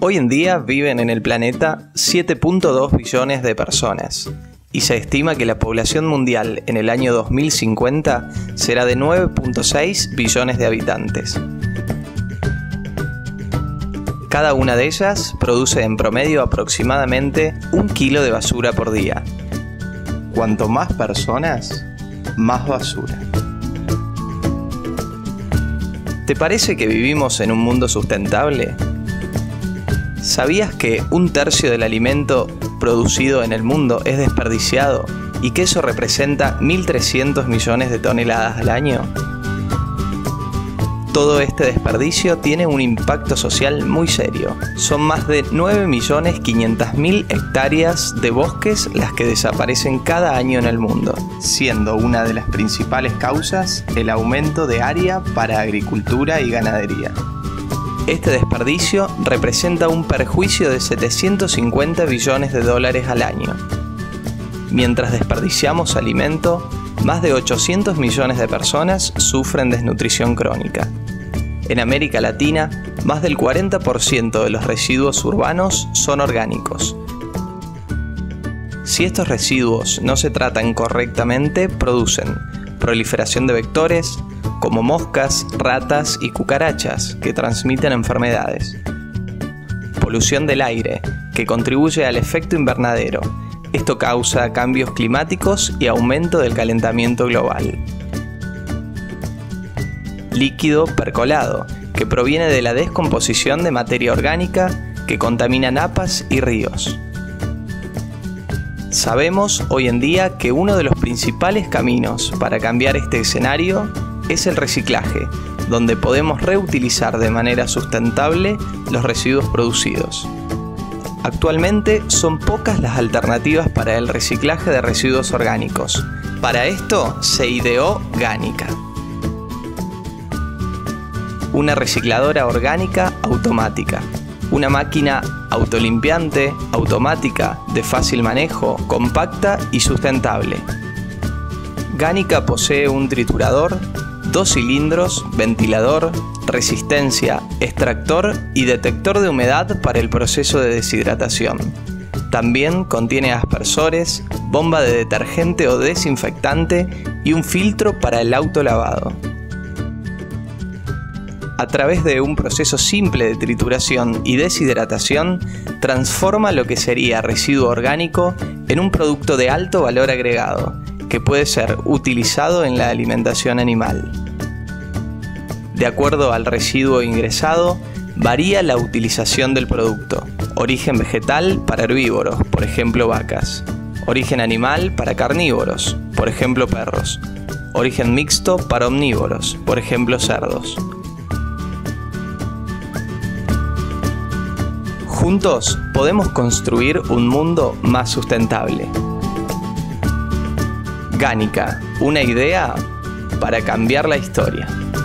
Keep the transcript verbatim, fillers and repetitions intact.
Hoy en día viven en el planeta siete punto dos billones de personas y se estima que la población mundial en el año dos mil cincuenta será de nueve punto seis billones de habitantes. Cada una de ellas produce en promedio aproximadamente un kilo de basura por día. Cuanto más personas, más basura. ¿Te parece que vivimos en un mundo sustentable? ¿Sabías que un tercio del alimento producido en el mundo es desperdiciado y que eso representa mil trescientos millones de toneladas al año? Todo este desperdicio tiene un impacto social muy serio. Son más de nueve millones quinientas mil hectáreas de bosques las que desaparecen cada año en el mundo, siendo una de las principales causas el aumento de área para agricultura y ganadería. Este desperdicio representa un perjuicio de setecientos cincuenta billones de dólares al año. Mientras desperdiciamos alimento, más de ochocientos millones de personas sufren desnutrición crónica. En América Latina, más del cuarenta por ciento de los residuos urbanos son orgánicos. Si estos residuos no se tratan correctamente, producen proliferación de vectores, como moscas, ratas y cucarachas, que transmiten enfermedades. Polución del aire, que contribuye al efecto invernadero. Esto causa cambios climáticos y aumento del calentamiento global. Líquido percolado, que proviene de la descomposición de materia orgánica que contamina napas y ríos. Sabemos hoy en día que uno de los principales caminos para cambiar este escenario es el reciclaje, donde podemos reutilizar de manera sustentable los residuos producidos. Actualmente son pocas las alternativas para el reciclaje de residuos orgánicos. Para esto se ideó Gánica, una recicladora orgánica automática, una máquina autolimpiante, automática, de fácil manejo, compacta y sustentable. Gánica posee un triturador, dos cilindros, ventilador, resistencia, extractor y detector de humedad para el proceso de deshidratación. También contiene aspersores, bomba de detergente o desinfectante y un filtro para el autolavado. A través de un proceso simple de trituración y deshidratación, transforma lo que sería residuo orgánico en un producto de alto valor agregado, que puede ser utilizado en la alimentación animal. De acuerdo al residuo ingresado, varía la utilización del producto. Origen vegetal para herbívoros, por ejemplo vacas. Origen animal para carnívoros, por ejemplo perros. Origen mixto para omnívoros, por ejemplo cerdos. Juntos podemos construir un mundo más sustentable. Gánica, una idea para cambiar la historia.